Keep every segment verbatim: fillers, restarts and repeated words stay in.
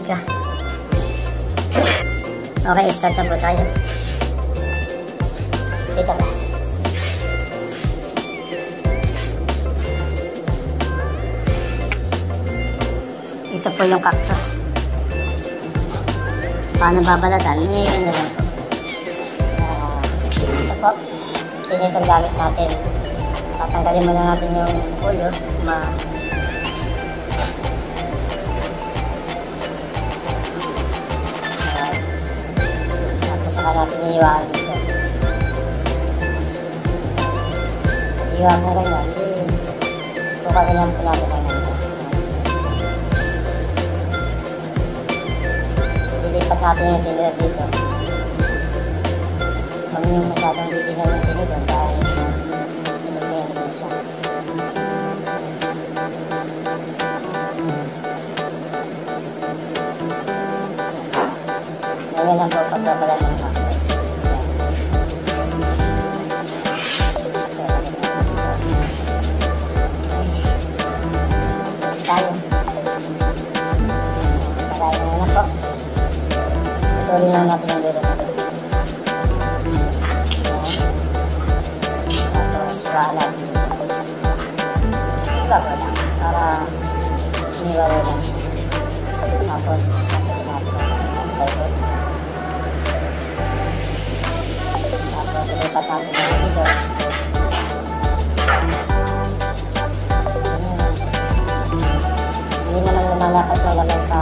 ka. Okay, start na po tayo. Dito ba? Ito po yung cactus. Paano babalatan? Eh, ano lang po. Uh, ito po. Ito itong gamit natin. Tatanggalin muna natin yung ulo. Ma uh, tapos saka natin iiwan dito. Iiwan mo ganyan. Tukarin lang po natin ang ganyan. Lilipat natin yung tinidor dito. Huwag nyo masyadong titignan yung tinidor dahil tinignan din siya. Ganyan lang po pagbabalat ng cactus. Tayo. Parayin mo na po. Tuloy lang natin yung dulo natin. Tapos, iwanan. Iwago lang. Para iniwago lang siya. Tapos, sabihin natin ang plywood. Tapos, ilipat natin yung dito. Hindi naman lumalakas na laman sa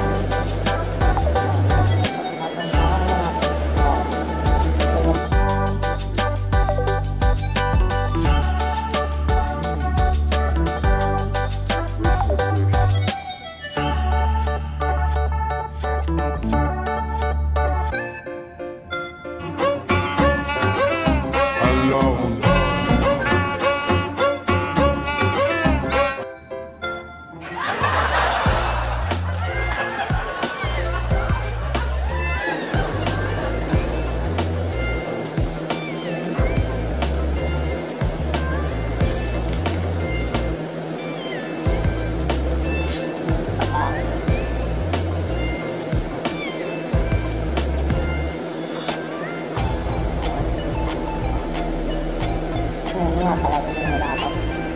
nga talaga yung nilapag.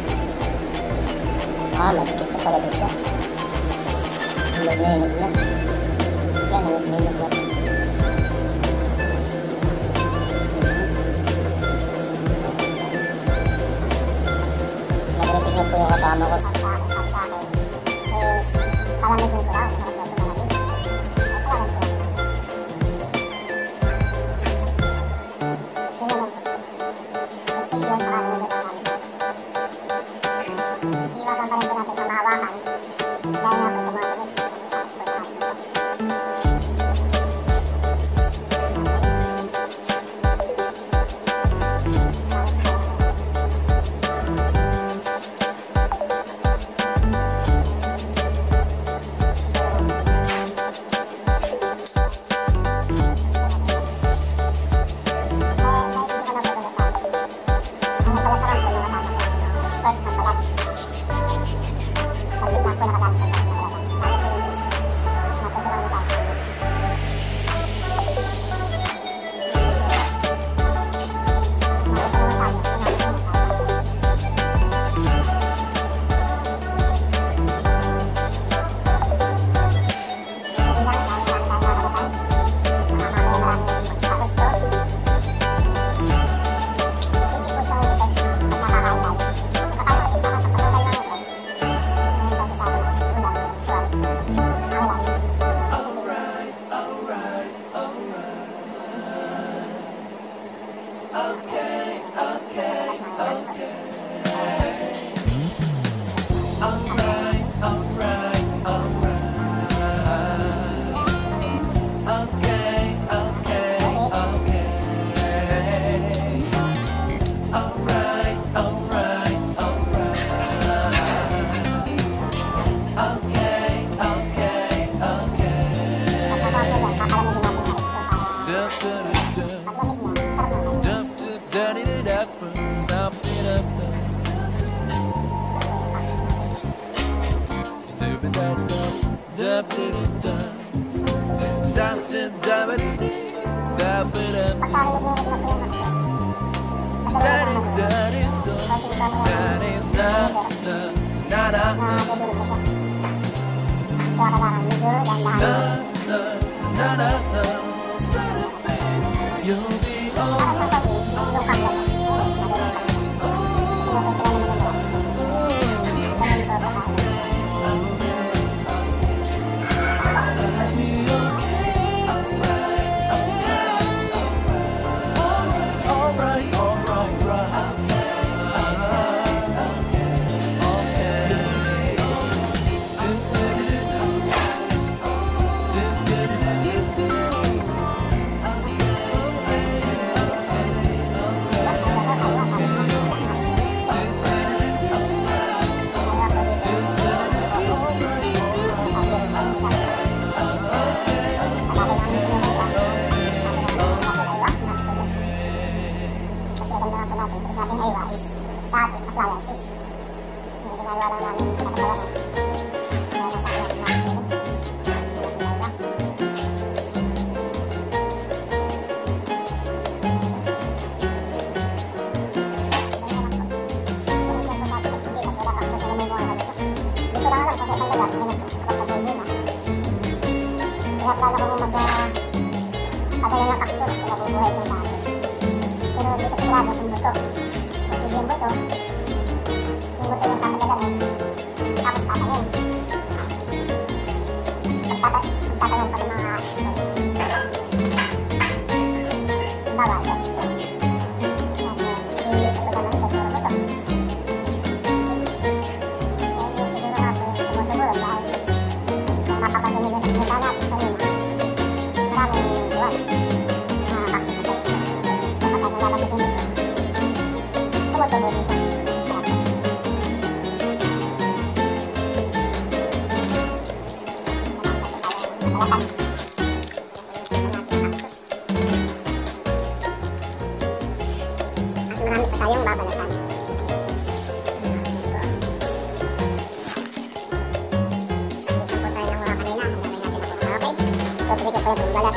Ah, nagkit na talaga siya. Hinog na hinog na. Yan, hinog na hinog natin. Nagrepis na po yung kasama ko. Sabi sa akin, sabi sa akin is palamigin ko lang. Sarap na ito malamig. Ito lang ito. Tingnan lang po. Check yun sa akin. Iwasan pa rin po natin siyang mahawakan dahil nga po ito mga limit. Sakit po natin ito. Sa akin, Nakakadurog na siya. Kaya kailangan medyo dahan-dahan. Para siya kasi, nalulungkang na siya. Sa ating appliances. Yung ginagawa lang namin yung pinakatawaran. Yung nasa akin natin natin sila. Dito lang lang kasi ang lagat. May nagkakapagpapagod yun ah. Kaya plano ko yung mag-pagaya ng kaktus kung nabubuhay ko sa akin. Pero dito sigurado kung buto. Yung buto, yung buto yung kakagalan tapos tatanim. Magtatanim pa ng mga bawa ito. Ililipat ko naman sa puro buto. Kaya siguro nga po yung tumutuburo dahil mapapasin nila sa pinita natin kanina. Maraming buwan. Mga kaktus ito. So, kapag nalalapit yung buto, tumutuburo din siya. Marami pa tayong babalatan. Sakit na po tayo ng mga kanina. Hanapin natin ako. Okay? Tutuloy ko po yung balat.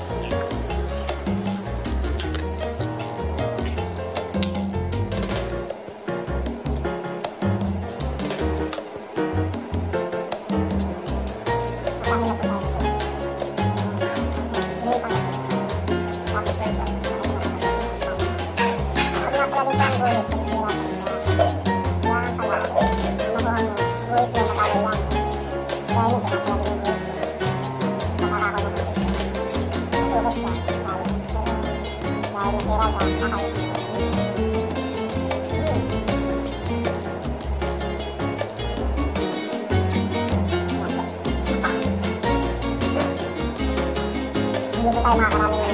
Marami na po tayo. Hindi pa na. Tapos yun po. Pag nga pala dito ang gulit, kasi sila po siya. Kaya pala, makuha mo, gulit na nakalo lang. Kaya yun, pala pala yung gulit. Nakakako na po siya. Nasugot siya, sabi. Pero dahil nasira siya, nakakalit siya. Hindi po tayo makakarami